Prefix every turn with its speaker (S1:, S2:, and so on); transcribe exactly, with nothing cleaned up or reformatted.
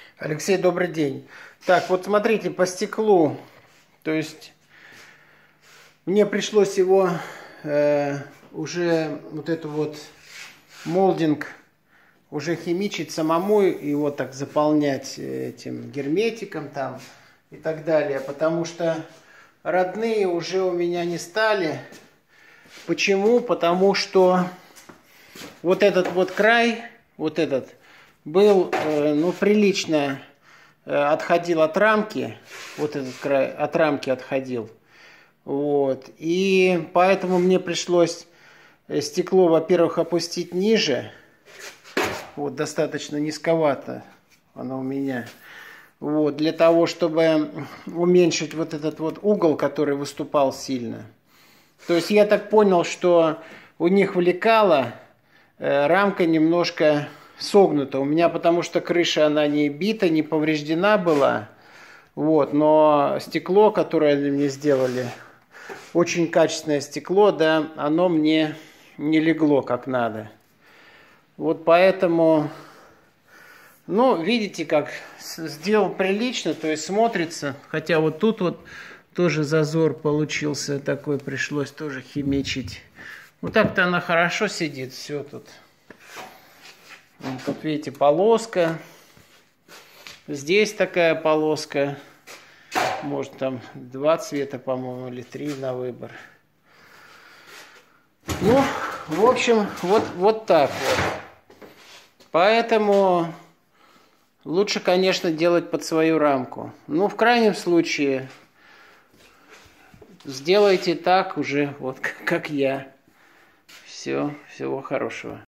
S1: Алексей, добрый день. Так, вот смотрите, по стеклу, то есть мне пришлось его э, уже вот эту вот молдинг уже химичить самому, его так заполнять этим герметиком там и так далее, потому что родные уже у меня не стали. Почему? Потому что вот этот вот край, вот этот, был, э, ну, прилично э, отходил от рамки, вот этот край от рамки отходил, вот, и поэтому мне пришлось стекло, во-первых, опустить ниже, вот, достаточно низковато оно у меня, вот, для того, чтобы уменьшить вот этот вот угол, который выступал сильно. То есть я так понял, что у них в лекало э, рамка немножко согнута. У меня потому что крыша, она не бита, не повреждена была. Вот, но стекло, которое они мне сделали, очень качественное стекло, да, оно мне не легло как надо. Вот поэтому, ну, видите, как сделал прилично, то есть смотрится. Хотя вот тут вот тоже зазор получился такой, пришлось тоже химичить. Вот так-то она хорошо сидит, все тут. Тут, видите, полоска. Здесь такая полоска. Может, там два цвета, по-моему, или три на выбор. Ну, в общем, вот, вот так вот. Поэтому лучше, конечно, делать под свою рамку. Ну, в крайнем случае, сделайте так уже, вот как я. Все, всего хорошего.